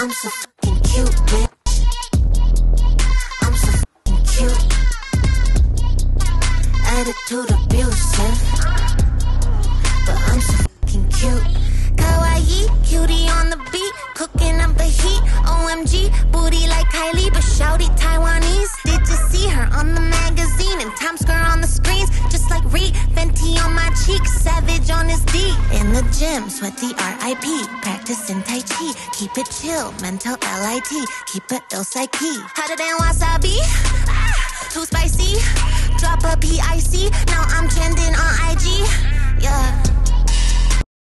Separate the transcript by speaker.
Speaker 1: I'm so fucking cute, bitch. I'm so fucking cute. Attitude abusive, but I'm so fucking cute. Kawaii, cutie on the beat, cooking up the heat. OMG, booty like Kylie, but shouty Taiwanese. Did you see her on the magazine and Times Square on the screens? Just like Reed, Fenty on my cheek, Savage on his D. In the gym, sweaty RIP, practicing Tai Chi. Keep it chill, mental LIT, keep it ill psyche. Hotter than wasabi, too spicy. Drop a PIC, now I'm trending on IG. Yeah.